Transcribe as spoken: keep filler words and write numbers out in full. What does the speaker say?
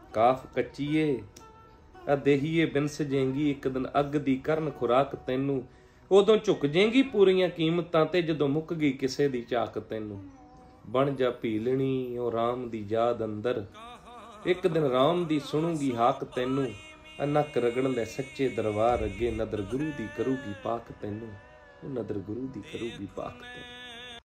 ਕਾਫ ਕੱਚੀਏ ਆ ਦੇਹੀਏ ਬਿਨਸ ਜੇਂਗੀ, ਇੱਕ ਦਿਨ ਅੱਗ ਦੀ ਕਰਨ ਖੁਰਾਕ ਤੈਨੂੰ। ਉਦੋਂ ਝੁਕ ਜੇਂਗੀ ਪੂਰੀਆਂ ਕੀਮਤਾਂ ਤੇ, ਜਦੋਂ ਮੁੱਕ ਗਈ ਕਿਸੇ ਦੀ ਝਾਕ ਤੈਨੂੰ। ਬਣ ਜਾ ਭੀਲਣੀ ਉਹ ਰਾਮ ਦੀ ਯਾਦ ਅੰਦਰ, ਇੱਕ ਦਿਨ ਰਾਮ ਦੀ ਸੁਣੂਗੀ ਹਾਕ ਤੈਨੂੰ। ਨੱਕ ਰਗੜ ਲੈ ਸੱਚੇ ਦਰਬਾਰ ਅੱਗੇ, ਨਦਰ ਗੁਰੂ ਦੀ ਕਰੂਗੀ ਪਾਕ ਤੈਨੂੰ। ਨਦਰ ਗੁਰੂ ਦੀ ਕਰੂਗੀ ਪਾਕ ਤੈਨੂੰ।